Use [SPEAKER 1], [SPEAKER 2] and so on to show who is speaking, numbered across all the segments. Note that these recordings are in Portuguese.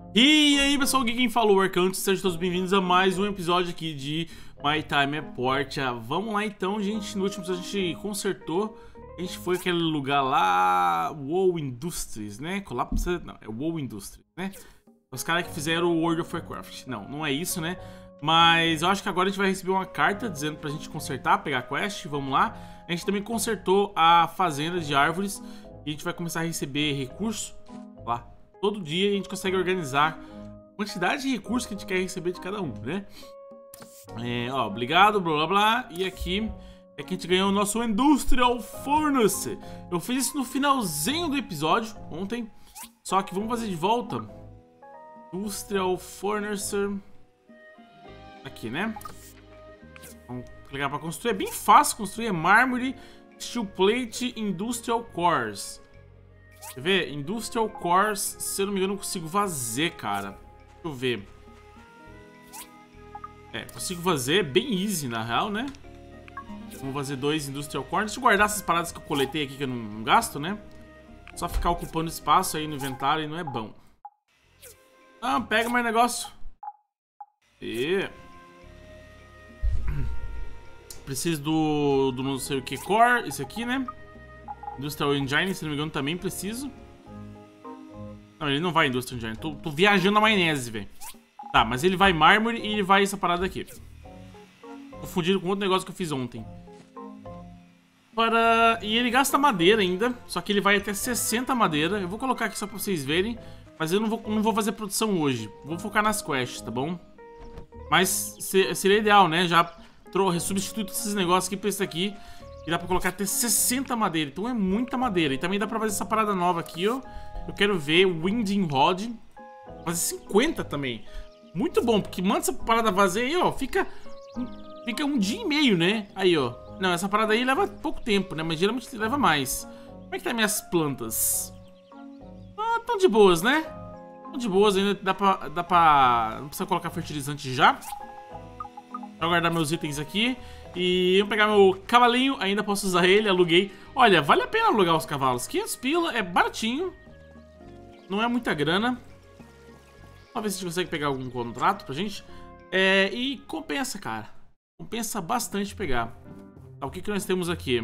[SPEAKER 1] E aí pessoal, aqui quem falou, Arcanto, sejam todos bem-vindos a mais um episódio aqui de My Time at Portia. Vamos lá então, gente. No último episódio a gente consertou. A gente foi aquele lugar lá, WoW Industries, né? Colapsa, não, é WoW Industries, né? Os caras que fizeram o World of Warcraft. Não é isso, né? Mas eu acho que agora a gente vai receber uma carta dizendo pra gente consertar, pegar a quest. Vamos lá. A gente também consertou a fazenda de árvores e a gente vai começar a receber recurso lá. Todo dia a gente consegue organizar a quantidade de recursos que a gente quer receber de cada um, né? Ó, obrigado, blá blá blá. E aqui é que a gente ganhou o nosso Industrial Furnace. Eu fiz isso no finalzinho do episódio, ontem. Só que vamos fazer de volta. Industrial Furnace. Aqui, né? Vamos clicar para construir. É bem fácil construir. É mármore, steel plate, industrial cores. Quer ver? Industrial Cores, se eu não me engano, eu consigo fazer, cara. Deixa eu ver. Consigo fazer. Bem easy, na real, né? Vamos fazer 2 Industrial Cores. Deixa eu guardar essas paradas que eu coletei aqui, que eu não gasto, né? Só ficar ocupando espaço aí no inventário e não é bom. Ah, pega mais negócio. Preciso do não sei o que core. Esse aqui, né? Industrial Engine, se não me engano, também preciso. Não, ele não vai Industrial Engine. Tô viajando na maionese, velho. Tá, mas ele vai mármore e ele vai essa parada aqui. Confundido com outro negócio que eu fiz ontem. E ele gasta madeira ainda. Só que ele vai até 60 madeira. Eu vou colocar aqui só pra vocês verem. Mas eu não vou fazer produção hoje. Vou focar nas quests, tá bom? Mas seria ideal, né? Já substituir esses negócios aqui pra esse aqui. E dá pra colocar até 60 madeira. Então é muita madeira. E também dá pra fazer essa parada nova aqui, ó. Eu quero ver Winding Rod. Fazer 50 também. Muito bom, porque manda essa parada vazia aí, ó. Fica um dia e meio, né? Aí, ó. Não, essa parada aí leva pouco tempo, né? Mas geralmente leva mais. Como é que tá minhas plantas? Ah, tão de boas, né? Tão de boas, ainda dá pra... Não precisa colocar fertilizante já. Vou guardar meus itens aqui. E vamos pegar meu cavalinho, ainda posso usar ele, aluguei. Olha, vale a pena alugar os cavalos. 500 pila, é baratinho. Não é muita grana. Vamos ver se a gente consegue pegar algum contrato pra gente. E compensa, cara. Compensa bastante pegar. Tá, o que nós temos aqui?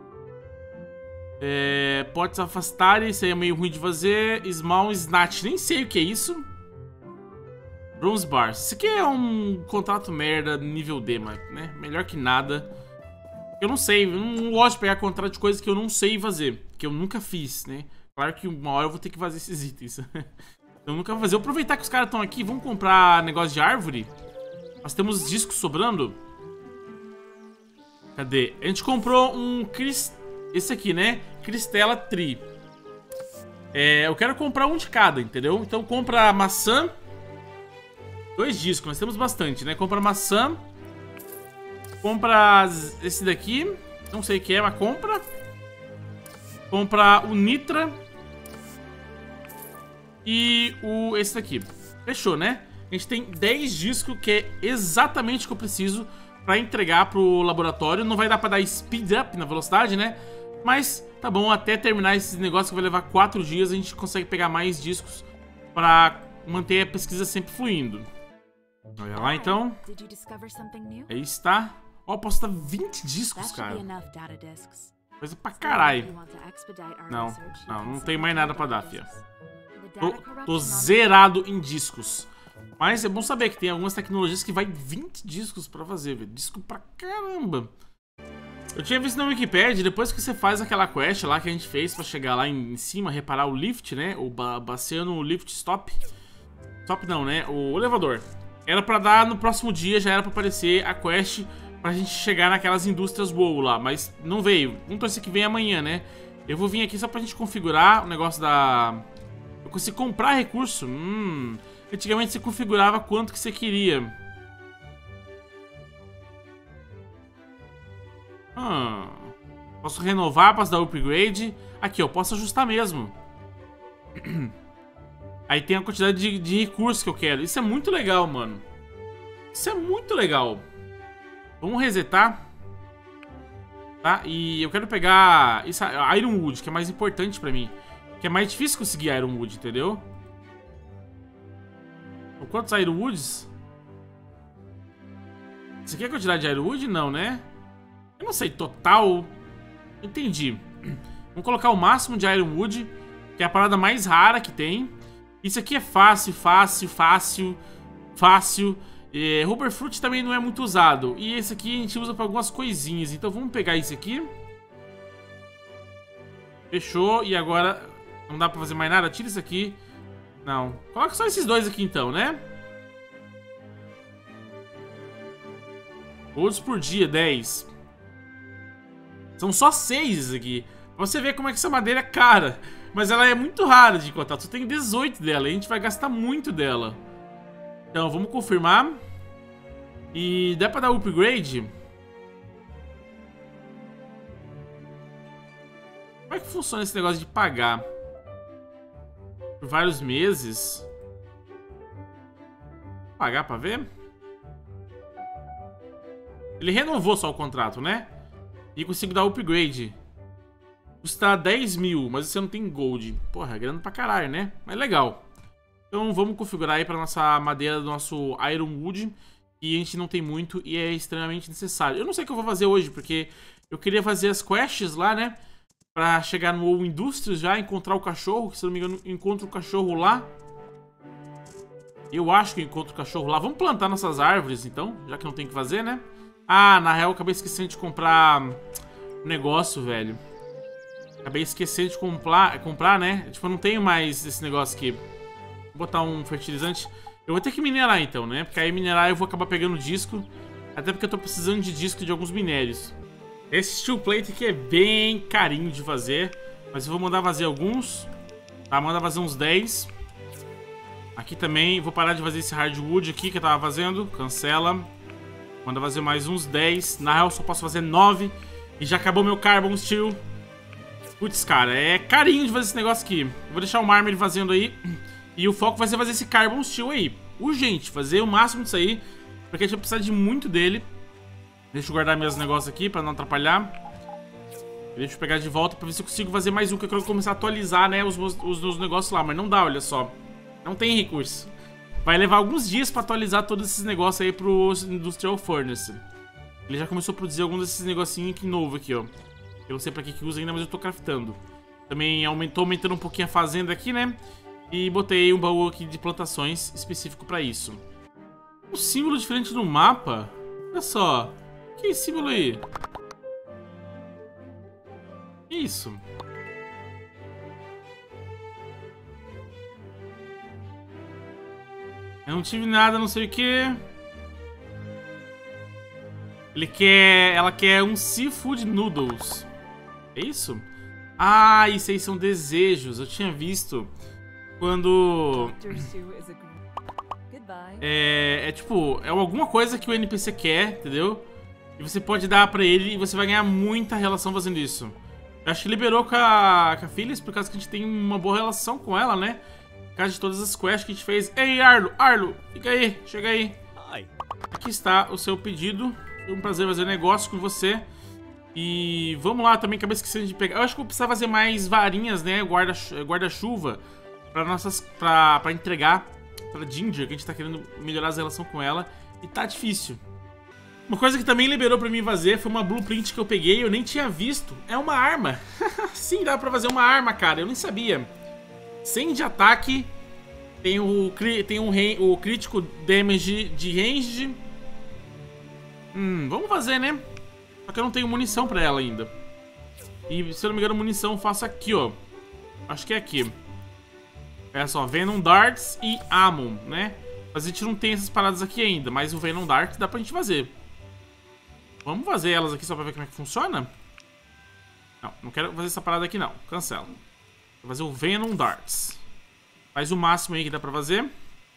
[SPEAKER 1] Pode se afastar, isso aí é meio ruim de fazer. Small Snatch, nem sei o que é isso. Bronze Bars. Isso aqui é um contrato merda nível D, mas, né? Melhor que nada. Eu não sei, eu não gosto de pegar contrato de coisas que eu não sei fazer. Que eu nunca fiz, né? Claro que uma hora eu vou ter que fazer esses itens. Eu nunca vou fazer. Eu vou aproveitar que os caras estão aqui. Vamos comprar negócio de árvore. Nós temos discos sobrando. Cadê? A gente comprou um... Esse aqui, né? Cristela Tree. Eu quero comprar um de cada, entendeu? Então compra maçã. 2 discos, nós temos bastante, né? Compra maçã. Compra esse daqui. Não sei o que é, mas compra. Compra o Nitra. E esse daqui. Fechou, né? A gente tem 10 discos, que é exatamente o que eu preciso pra entregar pro laboratório. Não vai dar pra dar speed up na velocidade, né? Mas tá bom, até terminar esses negócios que vai levar 4 dias, a gente consegue pegar mais discos pra manter a pesquisa sempre fluindo. Olha lá, então. Aí está. Ó, posso dar 20 discos, cara. Coisa pra caralho. Não tem mais nada pra dar, fia. Tô zerado em discos. Mas é bom saber que tem algumas tecnologias que vai 20 discos pra fazer, velho. Disco pra caramba. Eu tinha visto na Wikipedia, depois que você faz aquela quest lá que a gente fez pra chegar lá em cima, reparar o lift, né? O Baciano Lift Stop. Stop não, né? O elevador. Era pra dar no próximo dia, já era pra aparecer a quest pra gente chegar naquelas indústrias WoW lá, mas não veio. Vamos torcer que vem amanhã, né? Eu vou vir aqui só pra gente configurar o negócio da... Eu consigo comprar recurso. Antigamente você configurava quanto que você queria. Posso renovar, posso dar upgrade. Aqui, ó, posso ajustar mesmo. Aí tem a quantidade de recursos que eu quero. Isso é muito legal, mano. Isso é muito legal. Vamos resetar. Tá? E eu quero pegar isso, Ironwood, que é mais importante pra mim. Que é mais difícil conseguir Ironwood, entendeu? Quantos Ironwoods? Isso aqui é quantidade de Ironwood? Não, né? Eu não sei, total... Entendi. Vamos colocar o máximo de Ironwood, que é a parada mais rara que tem. Isso aqui é fácil. Rubber Fruit também não é muito usado. E esse aqui a gente usa para algumas coisinhas. Então vamos pegar esse aqui. Fechou. E agora não dá para fazer mais nada. Tira isso aqui. Não. Coloca só esses dois aqui então, né? Outros por dia, 10. São só 6 aqui. Pra você ver como é que essa madeira é cara. Mas ela é muito rara de encontrar. Só tem 18 dela. E a gente vai gastar muito dela. Então, vamos confirmar. E dá pra dar upgrade? Como é que funciona esse negócio de pagar? Por vários meses? Vou pagar pra ver? Ele renovou só o contrato, né? E consigo dar upgrade. Custa 10 mil, mas você não tem gold. Porra, é grana pra caralho, né? Mas legal. Então vamos configurar aí pra nossa madeira do nosso Ironwood. E a gente não tem muito e é extremamente necessário. Eu não sei o que eu vou fazer hoje, porque eu queria fazer as quests lá, né? Pra chegar no WoW Industries já, encontrar o cachorro. Que se eu não me engano, encontro o cachorro lá. Eu acho que eu encontro o cachorro lá. Vamos plantar nossas árvores, então, já que não tem o que fazer, né? Ah, na real, eu acabei esquecendo de comprar um negócio, velho. Acabei esquecendo de comprar, né? Tipo, eu não tenho mais esse negócio aqui. Vou botar um fertilizante. Eu vou ter que minerar, então, né? Porque aí minerar eu vou acabar pegando disco. Até porque eu tô precisando de disco de alguns minérios. Esse steel plate aqui é bem carinho de fazer. Mas eu vou mandar fazer alguns. Tá, manda fazer uns 10. Aqui também, vou parar de fazer esse hardwood aqui que eu tava fazendo. Cancela. Manda fazer mais uns 10. Na real, só posso fazer 9. E já acabou meu carbon steel. Putz, cara, é carinho de fazer esse negócio aqui. Vou deixar o Marmer fazendo aí. E o foco vai ser fazer esse carbon steel aí. Urgente, fazer o máximo disso aí. Porque a gente vai precisar de muito dele. Deixa eu guardar meus negócios aqui pra não atrapalhar. Deixa eu pegar de volta pra ver se eu consigo fazer mais um. Que eu quero começar a atualizar, né, os meus negócios lá. Mas não dá, olha só. Não tem recurso. Vai levar alguns dias pra atualizar todos esses negócios aí pro Industrial Furnace. Ele já começou a produzir alguns desses negocinhos aqui novo aqui, ó. Eu não sei pra que usa ainda, mas eu tô craftando. Também tô aumentando um pouquinho a fazenda aqui, né? E botei um baú aqui de plantações específico pra isso. Um símbolo diferente no mapa? Olha só. Que símbolo aí? Que isso? Eu não tive nada, não sei o que. Ela quer um seafood noodles. É isso? Ah, isso aí são desejos. Eu tinha visto quando... tipo, é alguma coisa que o NPC quer, entendeu? E você pode dar pra ele e você vai ganhar muita relação fazendo isso. Eu acho que liberou com a Phyllis por causa que a gente tem uma boa relação com ela, né? Por causa de todas as quests que a gente fez. Ei, Arlo, fica aí, chega aí. Aqui está o seu pedido. Foi um prazer fazer negócio com você. E vamos lá, também acabei esquecendo de pegar. Eu acho que eu vou precisar fazer mais varinhas, né? Guarda-chuva pra entregar pra Ginger, que a gente tá querendo melhorar as relações com ela. E tá difícil. Uma coisa que também liberou pra mim fazer foi uma blueprint que eu peguei, eu nem tinha visto. É uma arma. Sim, dá pra fazer uma arma, cara. Eu nem sabia. 100 de ataque. Tem o crítico damage de range. Vamos fazer, né? Só que eu não tenho munição pra ela ainda. E se eu não me engano, munição eu faço aqui, ó. Acho que é aqui. É só, Venom Darts e Ammon, né? Mas a gente não tem essas paradas aqui ainda. Mas o Venom Dart dá pra gente fazer. Vamos fazer elas aqui só pra ver como é que funciona? Não, não quero fazer essa parada aqui não. Cancela. Vou fazer o Venom Darts. Faz o máximo aí que dá pra fazer.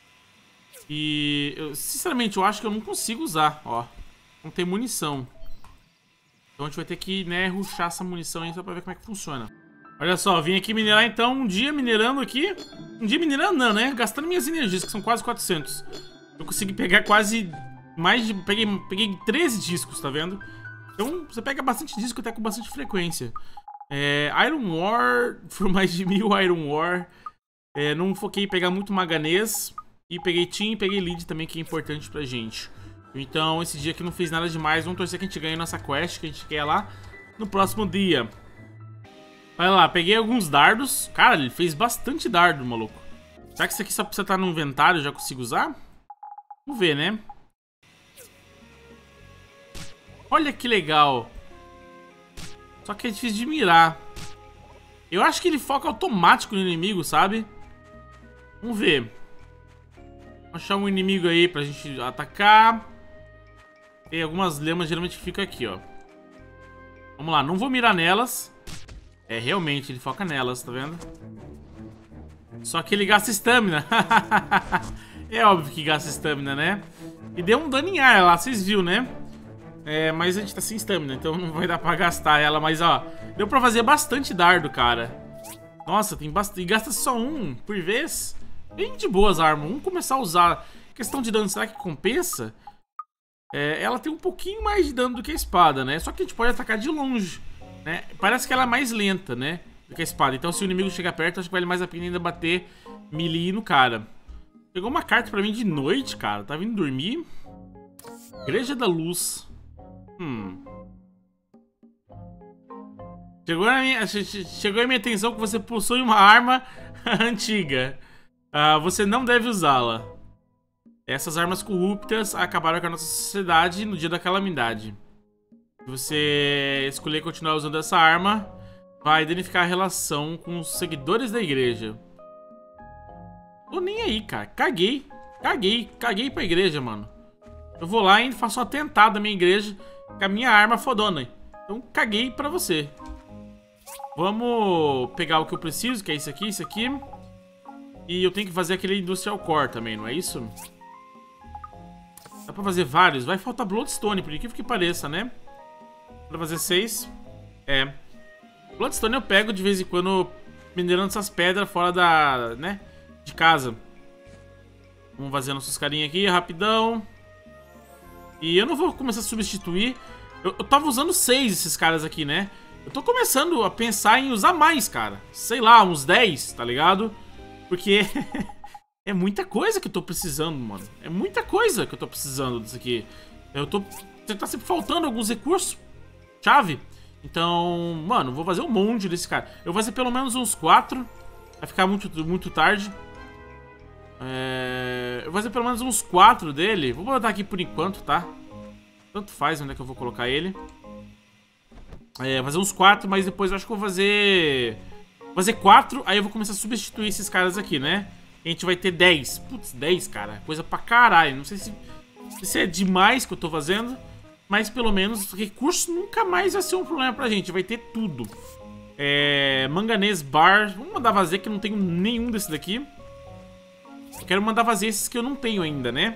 [SPEAKER 1] E, sinceramente, eu acho que eu não consigo usar, ó. Não tem munição. Então a gente vai ter que, né, rushar essa munição aí só pra ver como é que funciona. Olha só, vim aqui minerar então, um dia minerando aqui. Um dia minerando não, né? Gastando minhas energias, que são quase 400. Eu consegui pegar quase mais de... Peguei 13 discos, tá vendo? Então você pega bastante disco até com bastante frequência. Iron Ore, foram mais de 1000 Iron Ore. Não foquei em pegar muito manganês. E peguei Team e peguei Lead também, que é importante pra gente. Então, esse dia aqui não fiz nada demais. Vamos torcer que a gente ganhe nossa quest, que a gente quer lá no próximo dia. Vai lá, peguei alguns dardos. Cara, ele fez bastante dardo, maluco. Será que isso aqui só precisa estar no inventário? Eu já consigo usar? Vamos ver, né? Olha que legal. Só que é difícil de mirar. Eu acho que ele foca automático no inimigo, sabe? Vamos ver. Vamos achar um inimigo aí pra gente atacar. Tem algumas lemas, geralmente fica aqui, ó. Vamos lá, não vou mirar nelas. É, realmente, ele foca nelas, tá vendo? Só que ele gasta estamina. É óbvio que gasta estamina, né? E deu um dano em ar lá, vocês viram, né? É, mas a gente tá sem estamina, então não vai dar pra gastar ela. Mas, ó, deu pra fazer bastante dardo, cara. Nossa, tem bastante. E gasta só um por vez. Bem de boas armas. Vamos começar a usar. Questão de dano, será que compensa? É, ela tem um pouquinho mais de dano do que a espada, né? Só que a gente pode atacar de longe, né? Parece que ela é mais lenta, né? Do que a espada. Então, se o inimigo chegar perto, acho que vale mais a pena ainda bater melee no cara. Chegou uma carta pra mim de noite, cara. Tá vindo dormir. Igreja da Luz. Chegou a minha atenção que você possui uma arma antiga. Você não deve usá-la. Essas armas corruptas acabaram com a nossa sociedade no dia da calamidade. Se você escolher continuar usando essa arma, vai danificar a relação com os seguidores da igreja. Tô nem aí, cara. Caguei pra igreja, mano. Eu vou lá e faço um atentado à minha igreja com a minha arma fodona. Então caguei pra você. Vamos pegar o que eu preciso, que é isso aqui. E eu tenho que fazer aquele Industrial Core também, não é isso? Dá pra fazer vários. Vai faltar Bloodstone, por incrível que pareça, né? Pra fazer 6. É. Bloodstone eu pego de vez em quando minerando essas pedras fora da... né? De casa. Vamos fazer nossos carinhas aqui, rapidão. E eu não vou começar a substituir. Eu tava usando 6 esses caras aqui, né? Eu tô começando a pensar em usar mais, cara. Sei lá, uns 10, tá ligado? Porque é muita coisa que eu tô precisando, mano. É muita coisa que eu tô precisando disso aqui. Tá sempre faltando alguns recursos chave. Então, mano, vou fazer um monte desse cara. Eu vou fazer pelo menos uns 4. Vai ficar muito tarde. Eu vou fazer pelo menos uns 4 dele. Vou botar aqui por enquanto, tá? Tanto faz onde é que eu vou colocar ele. Fazer uns 4, mas depois eu acho que eu vou fazer... Vou fazer 4, aí eu vou começar a substituir esses caras aqui, né? E a gente vai ter 10. Putz, 10, cara. Coisa pra caralho. Não sei se é demais que eu tô fazendo. Mas pelo menos recurso nunca mais vai ser um problema pra gente. Vai ter tudo. Manganês bar. Vamos mandar fazer que eu não tenho nenhum desse daqui. Eu quero mandar fazer esses que eu não tenho ainda, né?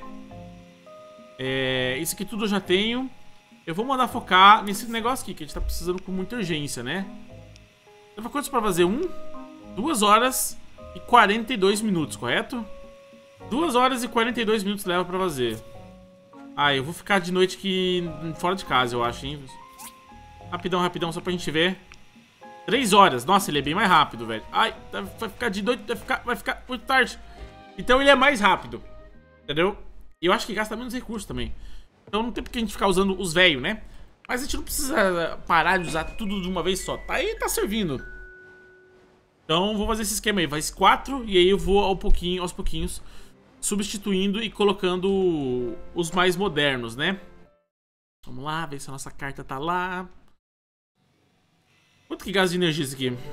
[SPEAKER 1] Isso aqui tudo eu já tenho. Eu vou mandar focar nesse negócio aqui, que a gente tá precisando com muita urgência, né? Leva quantos pra fazer? 2 horas e 42 minutos, correto? 2 horas e 42 minutos leva pra fazer. Eu vou ficar de noite aqui fora de casa, eu acho, hein? Rapidão, só pra gente ver. 3 horas. Nossa, ele é bem mais rápido, velho. Ai, vai ficar de noite, vai ficar muito tarde. Então ele é mais rápido. Entendeu? E eu acho que gasta menos recursos também. Então não tem porque a gente ficar usando os velhos, né? Mas a gente não precisa parar de usar tudo de uma vez só. Tá aí, tá servindo. Então vou fazer esse esquema aí. Faz 4 e aí eu vou aos pouquinhos substituindo e colocando os mais modernos, né? Vamos lá, ver se a nossa carta tá lá. Quanto que gasta de energia isso aqui?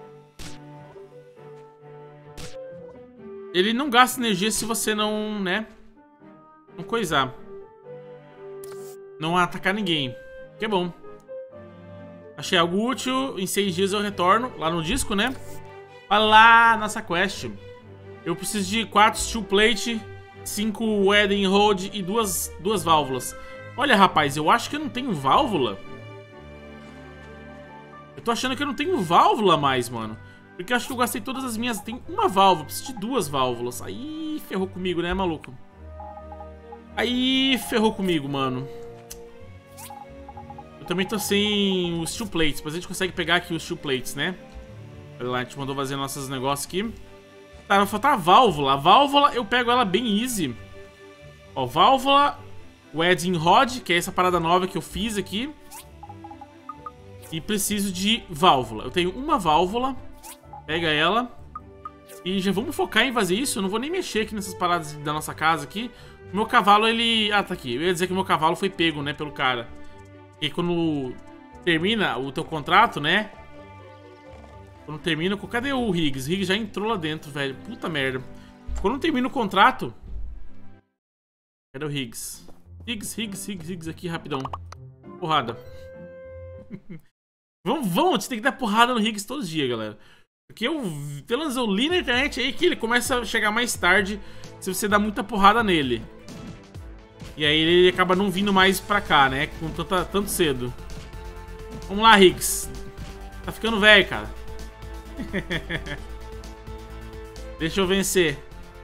[SPEAKER 1] Ele não gasta energia se você não, né? Não coisar. Não atacar ninguém. Que é bom. Achei algo útil. Em 6 dias eu retorno lá no disco, né? Vai lá, nossa quest. Eu preciso de 4 steel plate, 5 wedding rod e 2 válvulas. Olha, rapaz, eu acho que eu não tenho válvula. Eu tô achando que eu não tenho válvula mais, mano. Porque eu acho que eu gastei todas as minhas... Tem uma válvula, preciso de 2 válvulas. Aí ferrou comigo, né, maluco? Aí ferrou comigo, mano. Eu também tô sem os steel plates, mas a gente consegue pegar aqui os steel plates, né? Olha lá, a gente mandou fazer nossos negócios aqui. Tá, vai faltar a válvula. A válvula eu pego ela bem easy. Ó, válvula, wedding rod, que é essa parada nova que eu fiz aqui. E preciso de válvula. Eu tenho uma válvula. Pega ela. E já vamos focar em fazer isso. Eu não vou nem mexer aqui nessas paradas da nossa casa aqui. O meu cavalo, ele... Ah, tá aqui. Eu ia dizer que o meu cavalo foi pego, né, pelo cara. E quando termina o teu contrato, né? Quando termina... Cadê o Higgs? O Higgs já entrou lá dentro, velho. Puta merda. Quando termina o contrato... Cadê o Higgs? Higgs aqui, rapidão. Porrada. Vamos, a gente tem que dar porrada no Higgs todos os dias, galera. Porque pelo menos eu li na internet aí que ele começa a chegar mais tarde se você dá muita porrada nele. E aí ele acaba não vindo mais pra cá, né? Com tanto cedo. Vamos lá, Higgs. Tá ficando velho, cara. Deixa eu vencer.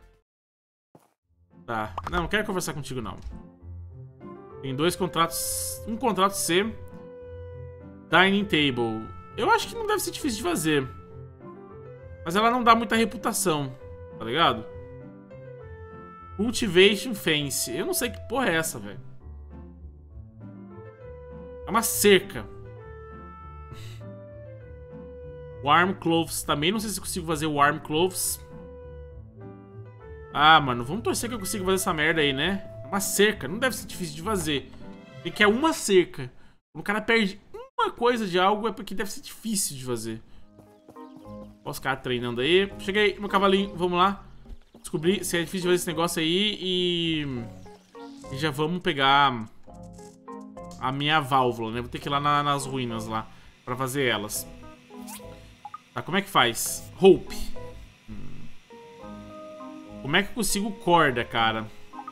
[SPEAKER 1] Tá. Não quero conversar contigo, não. Tem 2 contratos. Um contrato C. Dining Table. Eu acho que não deve ser difícil de fazer. Mas ela não dá muita reputação, tá ligado? Cultivation Fence. Eu não sei que porra é essa, velho. É uma cerca. Warm Clothes. Também não sei se eu consigo fazer Warm Clothes. Ah, mano. Vamos torcer que eu consiga fazer essa merda aí, né? Uma cerca. Não deve ser difícil de fazer. Tem que é uma cerca. Quando o cara perde uma coisa de algo é porque deve ser difícil de fazer. Olha os caras treinando aí. Cheguei, meu cavalinho. Vamos lá. Descobrir se é difícil de fazer esse negócio aí. E já vamos pegar a minha válvula, né? Vou ter que ir lá nas ruínas lá pra fazer elas. Tá, como é que faz? Hope. Como é que eu consigo corda, cara?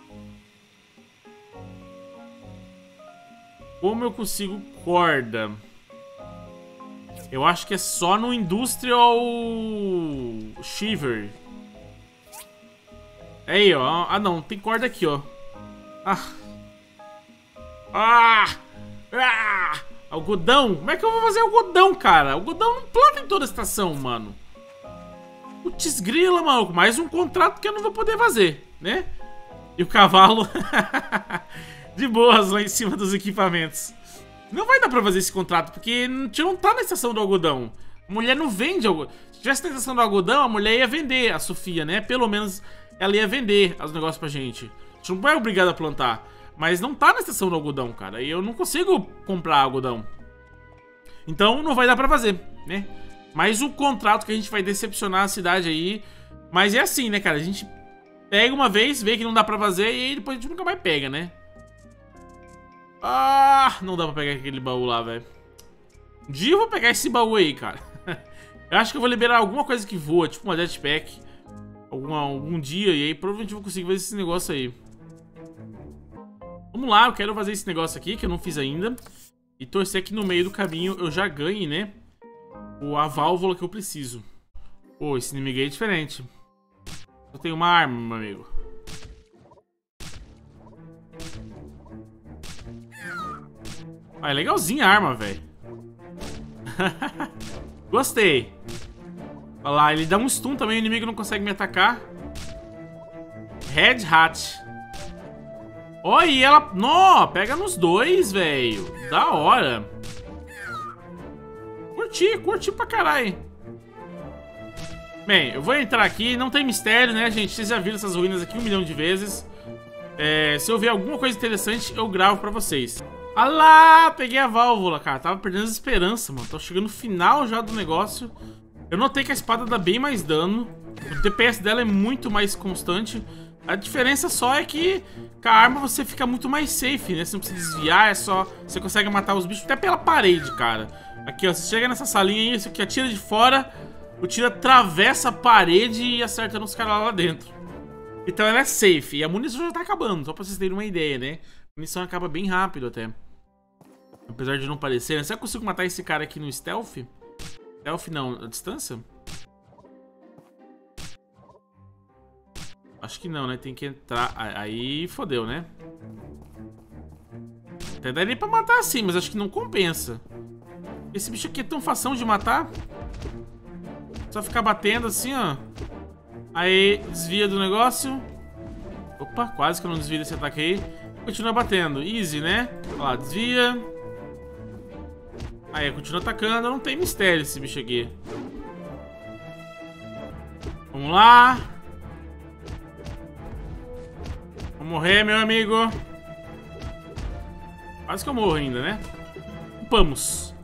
[SPEAKER 1] Como eu consigo corda? Eu acho que é só no Industrial Shiver. É aí, ó. Ah, não. Tem corda aqui, ó. Algodão? Como é que eu vou fazer algodão, cara? Algodão não planta em toda a estação, mano. Putz grila, maluco. Mais um contrato que eu não vou poder fazer, né? E o cavalo de boas lá em cima dos equipamentos. Não vai dar pra fazer esse contrato, porque a gente não tá na estação do algodão. A mulher não vende algodão. Se tivesse na estação do algodão, a mulher ia vender, a Sofia, né? Pelo menos ela ia vender os negócios pra gente. A gente não é obrigado a plantar. Mas não tá na estação do algodão, cara. E eu não consigo comprar algodão. Então não vai dar pra fazer, né? Mais um contrato que a gente vai decepcionar a cidade aí. Mas é assim, né, cara? A gente pega uma vez, vê que não dá pra fazer e aí depois a gente nunca mais pega, né? Ah, não dá pra pegar aquele baú lá, velho. Um dia eu vou pegar esse baú aí, cara. Eu acho que eu vou liberar alguma coisa que voa, tipo uma jetpack. Algum dia, e aí provavelmente eu vou conseguir fazer esse negócio aí. Vamos lá, eu quero fazer esse negócio aqui, que eu não fiz ainda. E torcer que no meio do caminho eu já ganhe, né? A válvula que eu preciso. Pô, esse inimigo aí é diferente. Eu tenho uma arma, meu amigo. Ah, é legalzinha a arma, velho. Gostei. Olha lá, ele dá um stun também, o inimigo não consegue me atacar. Red Hat. Olha, e ela... Nó, pega nos dois, velho. Da hora. Curti pra caralho. Bem, eu vou entrar aqui. Não tem mistério, né, gente? Vocês já viram essas ruínas aqui 1 milhão de vezes. Se eu ver alguma coisa interessante, eu gravo pra vocês. Ah lá, peguei a válvula, cara. Tava perdendo as esperanças, mano. Tô chegando no final já do negócio. Eu notei que a espada dá bem mais dano. O DPS dela é muito mais constante. A diferença só é que com a arma você fica muito mais safe, né? Você não precisa desviar, é só... Você consegue matar os bichos até pela parede, cara. Aqui, ó, você chega nessa salinha aí, isso aqui atira de fora, o tiro atravessa a parede e acerta nos caras lá dentro. Então ela é safe. E a munição já tá acabando, só pra vocês terem uma ideia, né? A munição acaba bem rápido até. Apesar de não parecer, né? Será que eu consigo matar esse cara aqui no stealth? Stealth não, a distância? Acho que não, né? Tem que entrar... Aí fodeu, né? Até daria pra matar assim, mas acho que não compensa. Esse bicho aqui é tão fação de matar. Só ficar batendo assim, ó. Aí, desvia do negócio. Opa, quase que eu não desvio desse ataque aí. Continua batendo. Easy, né? Olha lá, desvia. Aí, continua atacando. Não tem mistério esse bicho aqui. Vamos lá. Vou morrer, meu amigo. Quase que eu morro ainda, né? Vamos.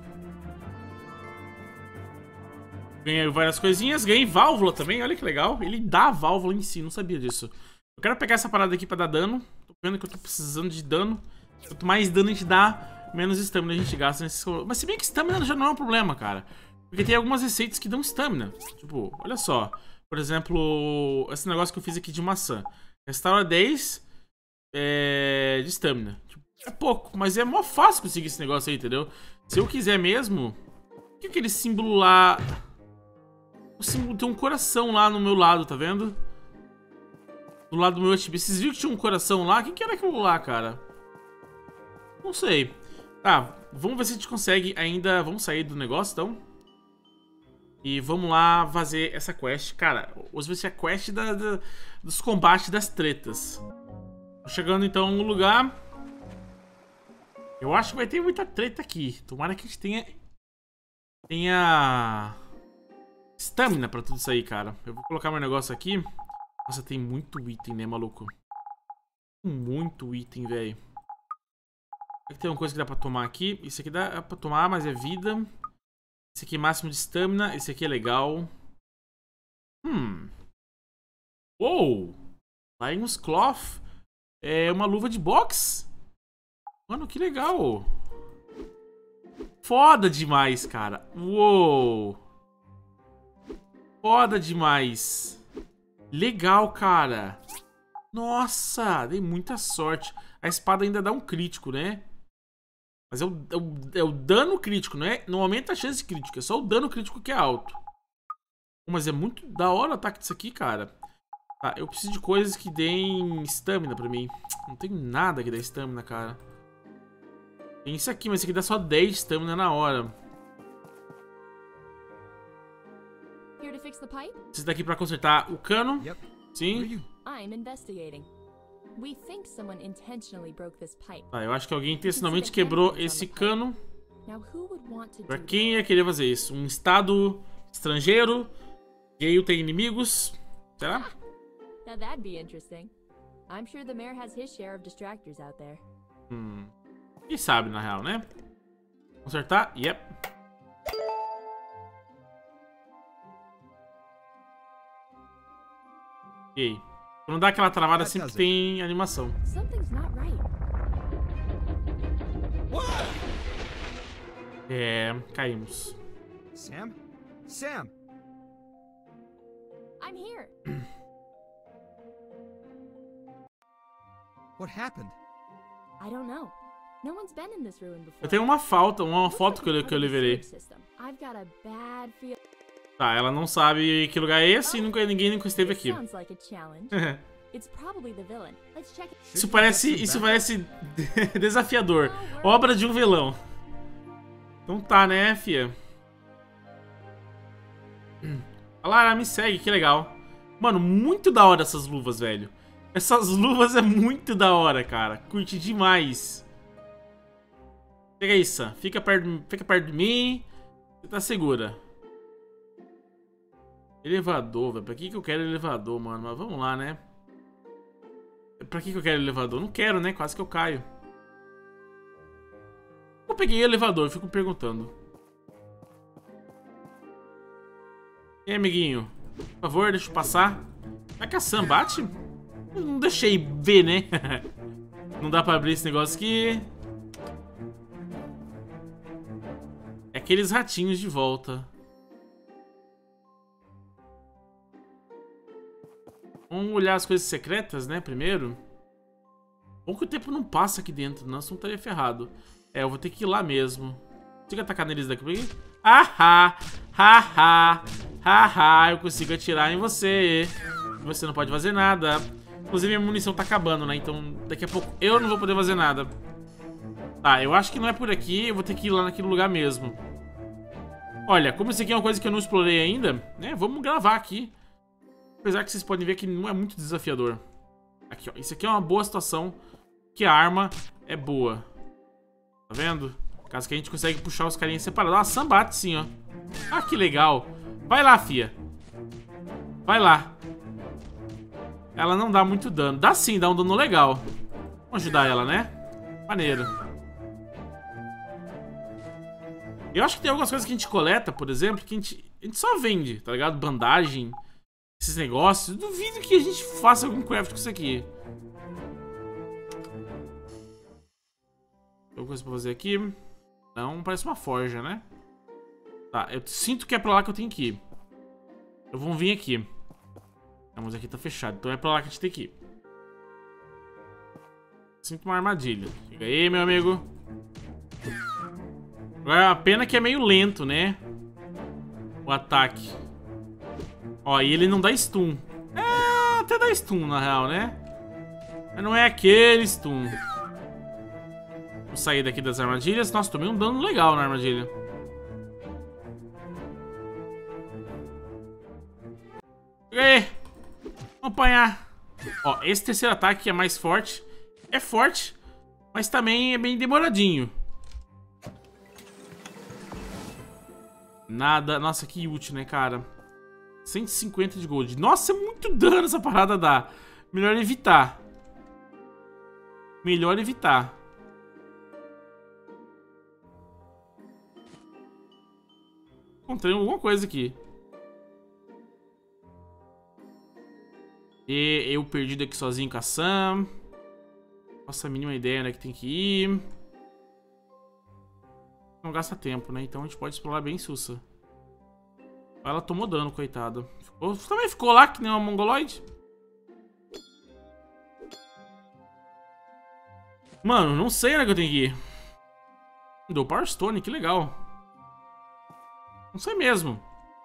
[SPEAKER 1] Ganhei várias coisinhas. Ganhei válvula também. Olha que legal. Ele dá válvula em si. Não sabia disso. Eu quero pegar essa parada aqui pra dar dano. Tô vendo que eu tô precisando de dano. Quanto mais dano a gente dá, menos estamina a gente gasta nesses... Mas se bem que estamina já não é um problema, cara. Porque tem algumas receitas que dão estamina. Tipo, olha só. Por exemplo, esse negócio que eu fiz aqui de maçã. Restaura 10 de estamina. Tipo, é pouco, mas é mó fácil conseguir esse negócio aí, entendeu? Se eu quiser mesmo... O que é aquele símbolo lá? O símbolo tem um coração lá no meu lado, tá vendo? Do lado do meu HB. Vocês viram que tinha um coração lá? O que era aquilo lá, cara? Não sei. Tá, vamos ver se a gente consegue ainda... Vamos sair do negócio, então. E vamos lá fazer essa quest. Cara, hoje vai ser a quest dos combates das tretas. Tô chegando então no lugar. Eu acho que vai ter muita treta aqui. Tomara que a gente tenha estamina pra tudo isso aí, cara. Eu vou colocar meu negócio aqui. Nossa, tem muito item, né, maluco? Muito item, velho. Tem uma coisa que dá pra tomar aqui. Isso aqui dá pra tomar, mas é vida. Esse aqui é máximo de estamina. Esse aqui é legal. Uou! Lion's Cloth. É uma luva de boxe. Mano, que legal. Foda demais, cara. Uou! Foda demais. Legal, cara. Nossa, dei muita sorte. A espada ainda dá um crítico, né? Mas é o dano crítico, não aumenta a chance crítica. É só o dano crítico que é alto. Mas é muito da hora o ataque disso aqui, cara. Tá, eu preciso de coisas que deem estamina pra mim. Não tem nada que dê estamina, cara. Tem isso aqui, mas isso aqui dá só 10 estamina na hora. Esse daqui pra consertar o cano. Sim. Tá, eu acho que alguém intencionalmente quebrou esse cano. Pra quem ia querer fazer isso? Um estado estrangeiro? Gale tem inimigos? Será? Quem sabe, na real, né? Consertar? Yep. Ok. Quando dá aquela travada, sempre tem animação. É, caímos.
[SPEAKER 2] Sam? Sam!
[SPEAKER 3] I'm here.
[SPEAKER 2] What happened?
[SPEAKER 3] I don't know. No one's been in this ruin before.
[SPEAKER 1] Eu tenho uma foto que eu liberei.
[SPEAKER 3] I've got a bad feel.
[SPEAKER 1] Tá, ela não sabe que lugar é esse e ninguém nunca esteve aqui. Isso parece desafiador. Obra de um vilão. Então tá, né, fia? A Lara me segue, que legal. Mano, muito da hora essas luvas, velho. Essas luvas é muito da hora, cara. Curti demais. Pega isso, fica perto de mim. Você tá segura. Elevador, velho. Pra que eu quero elevador, mano? Mas vamos lá, né? Pra que eu quero elevador? Não quero, né? Quase que eu caio. Eu peguei elevador, eu fico me perguntando. E aí, amiguinho? Por favor, deixa eu passar. Será que a Sam bate? Eu não deixei ver, né? Não dá pra abrir esse negócio aqui. É aqueles ratinhos de volta. Vamos olhar as coisas secretas, né, primeiro. Bom que o tempo não passa aqui dentro, não, senão estaria ferrado. É, eu vou ter que ir lá mesmo. Consigo atacar neles daqui? Haha! Haha! Haha! Eu consigo atirar em você. Você não pode fazer nada. Inclusive minha munição tá acabando, né, então daqui a pouco eu não vou poder fazer nada. Tá, eu acho que não é por aqui, eu vou ter que ir lá naquele lugar mesmo. Olha, como isso aqui é uma coisa que eu não explorei ainda, né, vamos gravar aqui. Apesar que vocês podem ver que não é muito desafiador. Aqui, ó. Isso aqui é uma boa situação. Que a arma é boa. Tá vendo? Caso que a gente consegue puxar os carinhas separados. Ah, Sam bate sim, ó. Ah, que legal. Vai lá, fia. Vai lá. Ela não dá muito dano. Dá sim, dá um dano legal. Vamos ajudar ela, né? Maneiro. Eu acho que tem algumas coisas que a gente coleta, por exemplo, que a gente só vende, tá ligado? Bandagem, esses negócios. Duvido que a gente faça algum craft com isso aqui. Tem alguma coisa pra fazer aqui? Não, parece uma forja, né? Tá, eu sinto que é pra lá que eu tenho que ir. Eu vou vir aqui. Mas aqui tá fechado, então é pra lá que a gente tem que ir. Sinto uma armadilha. Chega aí, meu amigo. Agora, a pena que é meio lento, né? O ataque. Ó, e ele não dá stun. É, até dá stun, na real, né? Mas não é aquele stun. Vou sair daqui das armadilhas. Nossa, tomei um dano legal na armadilha. Chega aí. Vamos apanhar. Ó, esse terceiro ataque é mais forte. É forte, mas também é bem demoradinho. Nada. Nossa, que útil, né, cara? 150 de gold. Nossa, é muito dano essa parada dá. Melhor evitar. Melhor evitar. Encontrei alguma coisa aqui. E eu perdido aqui sozinho com a Sam. Nossa, a mínima ideia, né, que tem que ir. Não gasta tempo, né? Então a gente pode explorar bem sussa. Ela tomou dano, coitada. Também ficou lá, que nem uma mongoloide. Mano, não sei onde que eu tenho que ir. Deu Power Stone, que legal. Não sei mesmo.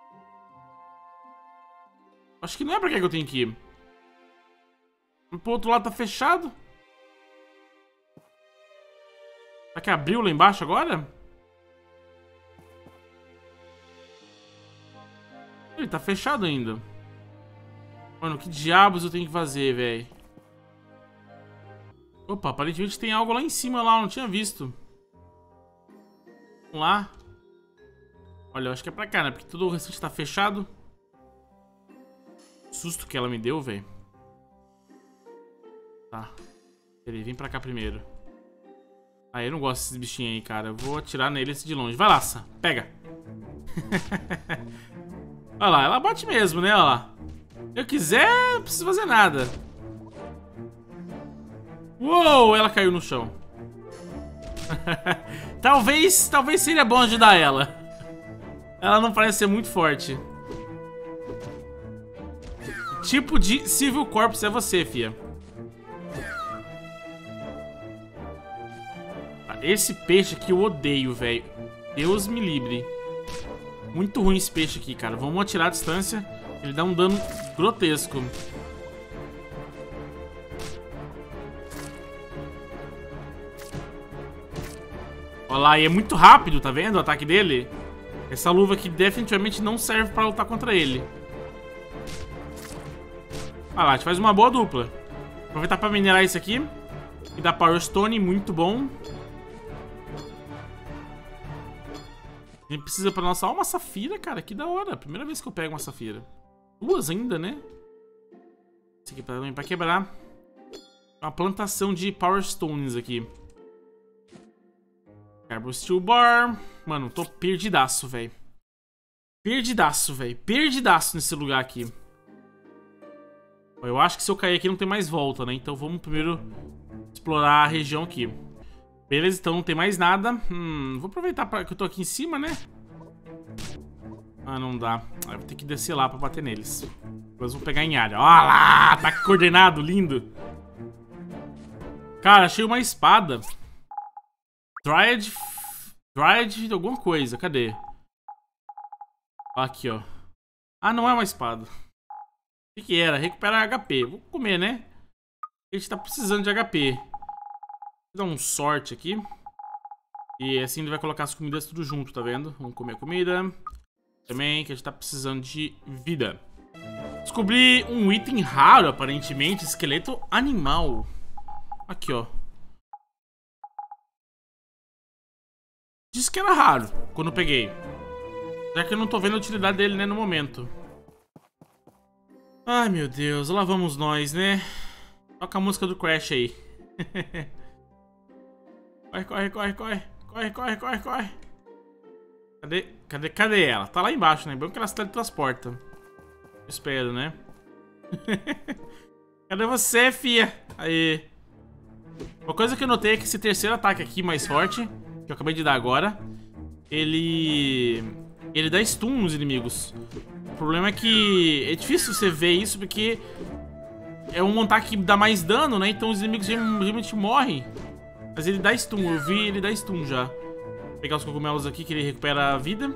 [SPEAKER 1] Acho que não é pra que eu tenho que ir. Pro outro lado tá fechado. Será que abriu lá embaixo agora? Ele tá fechado ainda. Mano, que diabos eu tenho que fazer, velho? Opa, aparentemente tem algo lá em cima lá, eu não tinha visto. Vamos lá. Olha, eu acho que é pra cá, né? Porque todo o restante tá fechado. Susto que ela me deu, velho. Tá. Peraí, vem pra cá primeiro. Ah, eu não gosto desses bichinhos aí, cara. Eu vou atirar neles de longe. Vai lá, Sam. Pega. Olha lá, ela bate mesmo, né? Olha lá. Se eu quiser, não preciso fazer nada. Uou, ela caiu no chão. talvez seria bom ajudar ela. Ela não parece ser muito forte. Que tipo de Civil Corpse é você, fia? Esse peixe aqui eu odeio, velho. Deus me livre. Muito ruim esse peixe aqui, cara. Vamos atirar a distância. Ele dá um dano grotesco. Olha lá, e é muito rápido, tá vendo o ataque dele? Essa luva aqui definitivamente não serve pra lutar contra ele. Olha lá, a gente faz uma boa dupla. Aproveitar pra minerar isso aqui. E dá Power Stone, muito bom. A gente precisa pra nossa alma safira, cara. Que da hora. Primeira vez que eu pego uma safira. Duas ainda, né? Isso aqui também pra quebrar. Uma plantação de Power Stones aqui. Carbon Steel Bar. Mano, tô perdidaço, velho. Perdidaço, velho. Perdidaço nesse lugar aqui. Eu acho que se eu cair aqui não tem mais volta, né? Então vamos primeiro explorar a região aqui. Beleza, então não tem mais nada. Vou aproveitar que eu tô aqui em cima, né? Ah, não dá. Eu vou ter que descer lá pra bater neles. Depois vou pegar em área. Olha lá, tá coordenado, lindo. Cara, achei uma espada. Dryad alguma coisa, cadê? Aqui, ó. Ah, não é uma espada. O que era? Recuperar HP. Vou comer, né? A gente tá precisando de HP. Vou dar um sorte aqui. E assim ele vai colocar as comidas tudo junto, tá vendo? Vamos comer a comida. Também, que a gente tá precisando de vida. Descobri um item raro, aparentemente. Esqueleto animal. Aqui, ó. Disse que era raro quando eu peguei. Já que eu não tô vendo a utilidade dele, né, no momento. Ai, meu Deus. Lá vamos nós, né? Toca a música do Crash aí. Corre, corre, corre, corre. Corre, corre, corre, corre. Cadê ela? Tá lá embaixo, né? Bom que ela se teletransporta. Espero, né? Cadê você, fia? Aí. Uma coisa que eu notei é que esse terceiro ataque aqui, mais forte, que eu acabei de dar agora, ele dá stun nos inimigos. O problema é que é difícil você ver isso, porque é um ataque que dá mais dano, né? Então os inimigos geralmente morrem. Mas ele dá stun, eu vi ele dá stun já. Vou pegar os cogumelos aqui que ele recupera a vida.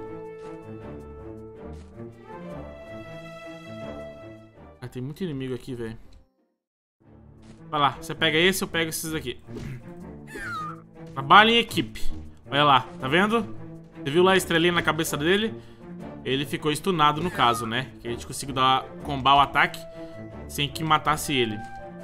[SPEAKER 1] Ah, tem muito inimigo aqui, velho. Vai lá, você pega esse, eu pego esses aqui. Trabalho em equipe. Olha lá, tá vendo? Você viu lá a estrelinha na cabeça dele? Ele ficou stunado no caso, né? Que a gente conseguiu combar o ataque sem que matasse ele.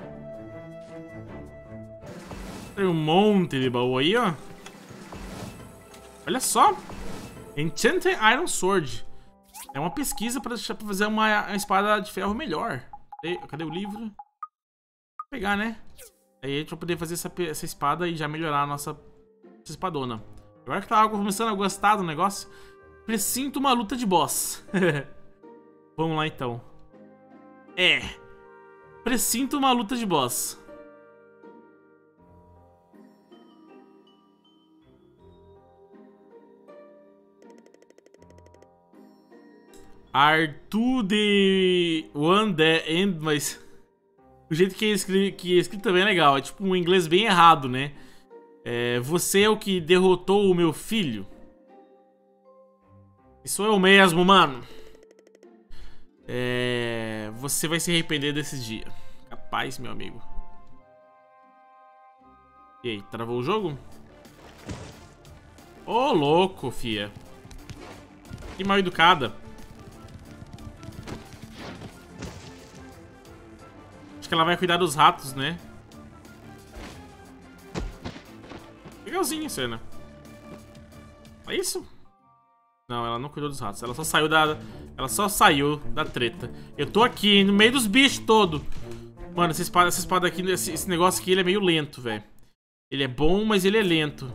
[SPEAKER 1] Tem um monte de baú aí, ó. Olha só. Enchanted Iron Sword. É uma pesquisa pra fazer uma espada de ferro melhor. Cadê o livro? Vou pegar, né? Aí a gente vai poder fazer essa espada e já melhorar a nossa espadona. Agora que tava começando a gostar do negócio, presinto uma luta de boss. Vamos lá, então. Presinto uma luta de boss. Arthur the One the End, mas o jeito que é escrito também é legal. É tipo um inglês bem errado, né? Você é o que derrotou o meu filho? Isso eu mesmo, mano. Você vai se arrepender desse dia. Capaz, meu amigo. E aí, travou o jogo? Ô, louco, fia. Que mal educada. Acho que ela vai cuidar dos ratos, né? Legalzinho, cena. É isso? Não, ela não cuidou dos ratos. Ela só saiu da treta. Eu tô aqui no meio dos bichos todo. Mano, essa espada aqui, esse negócio aqui, ele é meio lento, velho. Ele é bom, mas ele é lento.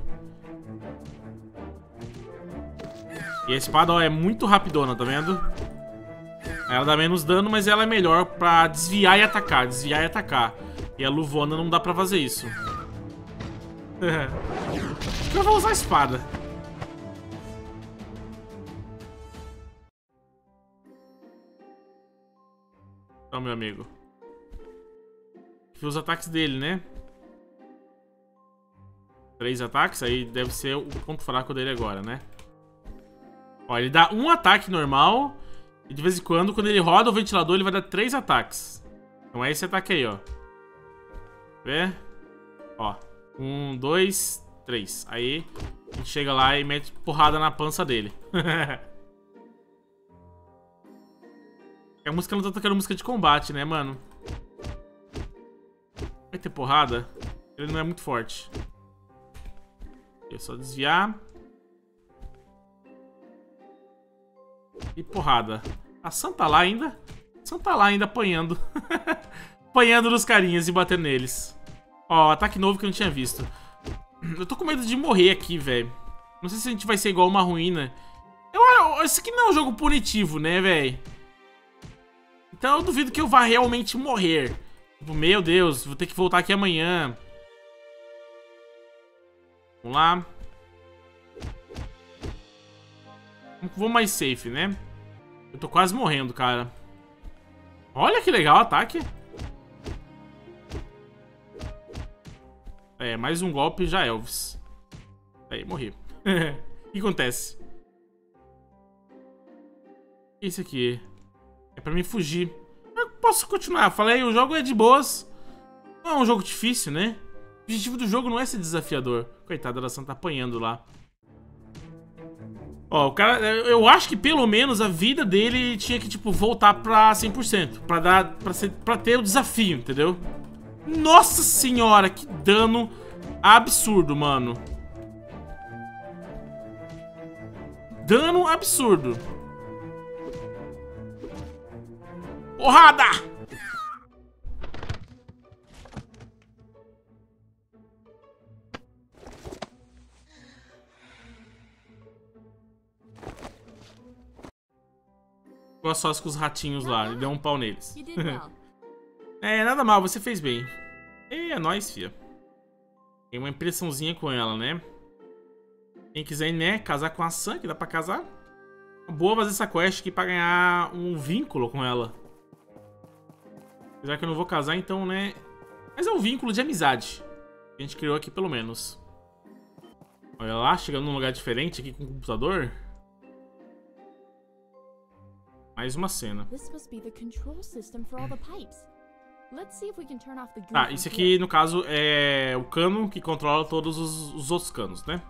[SPEAKER 1] E a espada, ó, é muito rapidona, tá vendo? Ela dá menos dano, mas ela é melhor pra desviar e atacar. Desviar e atacar. E a luvona não dá pra fazer isso. Acho que eu vou usar a espada. Então, meu amigo. Deixa eu ver os ataques dele, né? 3 ataques, aí deve ser o ponto fraco dele agora, né? Ó, ele dá um ataque normal. E de vez em quando ele roda o ventilador, ele vai dar 3 ataques. Então é esse ataque aí, ó. Vê? Ó. 1, 2, 3. Aí a gente chega lá e mete porrada na pança dele. A música não tá tocando música de combate, né, mano? Vai ter porrada? Ele não é muito forte. É só desviar. E porrada. A Sam tá lá ainda? A Sam tá lá ainda apanhando. Apanhando nos carinhas e batendo neles. Ó, ataque novo que eu não tinha visto. Eu tô com medo de morrer aqui, velho. Não sei se a gente vai ser igual uma ruína. Esse aqui não é um jogo punitivo, né, velho? Então eu duvido que eu vá realmente morrer. Tipo, meu Deus, vou ter que voltar aqui amanhã. Vamos lá. Vou mais safe, né? Eu tô quase morrendo, cara. Olha que legal o ataque. Mais um golpe já Elvis. Aí, morri. O que acontece? Esse aqui é pra mim fugir. Eu posso continuar. Falei, o jogo é de boas. Não é um jogo difícil, né? O objetivo do jogo não é ser desafiador. Coitada, ela tá apanhando lá. Ó, o cara... Eu acho que pelo menos a vida dele tinha que, tipo, voltar pra 100%. Pra ter o desafio, entendeu? Nossa senhora, que dano absurdo, mano. Dano absurdo. Porrada! Ficou só com os ratinhos lá, e deu um pau neles.
[SPEAKER 3] You did well.
[SPEAKER 1] É, nada mal, você fez bem. É nóis, fia. Tem uma impressãozinha com ela, né? Quem quiser, né, casar com a Sam, que dá pra casar. Boa fazer essa quest aqui pra ganhar um vínculo com ela. Apesar que eu não vou casar, então, né... Mas é um vínculo de amizade. Que a gente criou aqui, pelo menos. Olha lá, chegando num lugar diferente aqui com o computador. Mais uma cena. Tá, isso aqui, no caso, é o cano que controla todos os outros canos, né?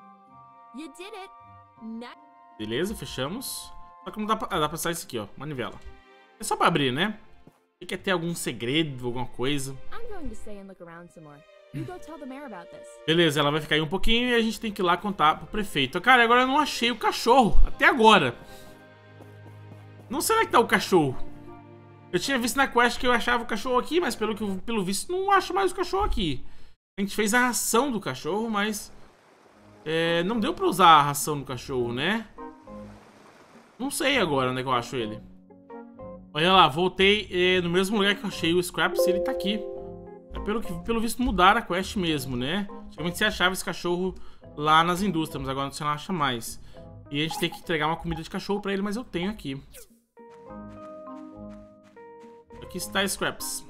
[SPEAKER 1] Beleza, fechamos. Só que não dá pra sair isso aqui, ó, manivela. É só pra abrir, né? Quer ter algum segredo, alguma coisa. Beleza, ela vai ficar aí um pouquinho e a gente tem que ir lá contar pro prefeito. Cara, agora eu não achei o cachorro, até agora. Não sei onde é que tá o cachorro. Eu tinha visto na quest que eu achava o cachorro aqui, mas pelo visto não acho mais o cachorro aqui. A gente fez a ração do cachorro, mas... não deu pra usar a ração do cachorro, né? Não sei agora onde é que eu acho ele. Olha lá, voltei no mesmo lugar que eu achei o Scraps e ele tá aqui. Pelo visto mudaram a quest mesmo, né? Antigamente você achava esse cachorro lá nas indústrias, mas agora você não acha mais. E a gente tem que entregar uma comida de cachorro pra ele, mas eu tenho aqui. Aqui está Scraps.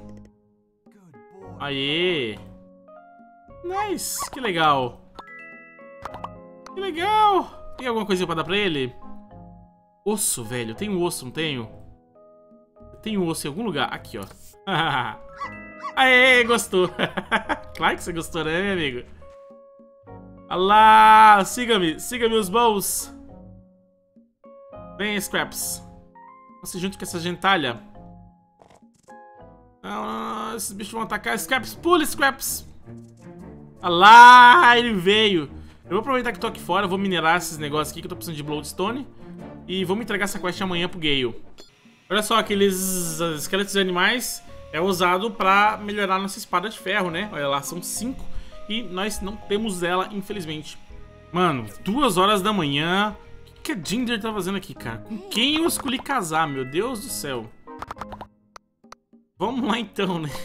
[SPEAKER 1] Aê! Nice! Que legal! Que legal! Tem alguma coisa pra dar pra ele? Osso, velho. Tem um osso, não tenho? Tem um osso em algum lugar. Aqui, ó. Aê, gostou! Claro que você gostou, né, meu amigo? Olha lá! Siga-me! Siga-me os bons! Vem, Scraps. Você junto com essa gentalha. Não, esses bichos vão atacar. Scraps, pule, Scraps. Olha lá, ele veio. Eu vou aproveitar que tô aqui fora. Vou minerar esses negócios aqui que eu tô precisando de Bloodstone. E vou me entregar essa quest amanhã pro Gale. Olha só, aqueles esqueletos de animais é usado pra melhorar nossa espada de ferro, né? Olha lá, são 5. E nós não temos ela, infelizmente. Mano, 2 horas da manhã. O que a Ginger tá fazendo aqui, cara? Com quem eu escolhi casar, meu Deus do céu? Vamos lá então, né?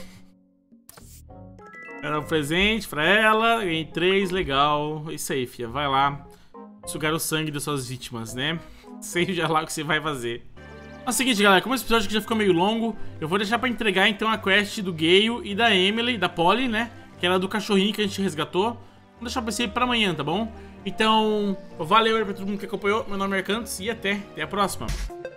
[SPEAKER 1] Era um presente pra ela. Ganhei 3, legal. Isso aí, filha. Vai lá sugar o sangue das suas vítimas, né? Seja lá o que você vai fazer. É o seguinte, galera. Como esse episódio aqui já ficou meio longo, eu vou deixar pra entregar então a quest do Gale e da Emily, da Polly, né? Que era do cachorrinho que a gente resgatou. Vou deixar pra você pra amanhã, tá bom? Então, valeu aí pra todo mundo que acompanhou. Meu nome é Arcantos e até a próxima.